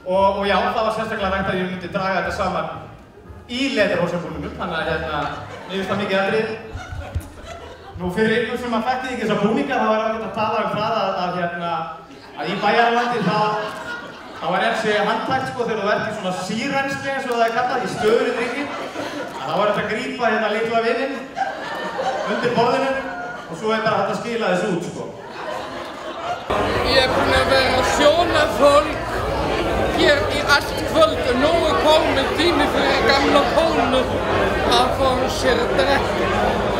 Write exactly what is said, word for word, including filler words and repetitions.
Og, og já, það var sérstaklega rænt að ég myndi draga þetta saman í leðurhósabúningnum, þannig að hérna, mér finnst það mikið aðrið. Nú fyrir ykkur sem að þekkið ekki þessa búninga, þá er ágætt að tala um það að, að, hérna, að í Bæjaralandi þá, þá er eins og handtækt sko þegar þú ert í svona sírensli eins og það er kallað, í stöðurinn drikki. Þá er þetta að grípa hérna litla vininn undir borðinu og svo er bara hægt að skila þessu út sko. Ég er búinn að vera að sjóna fólk hér í allt kvöld og nú er kominn tími fyrir gamla konu að fá sér að drekka.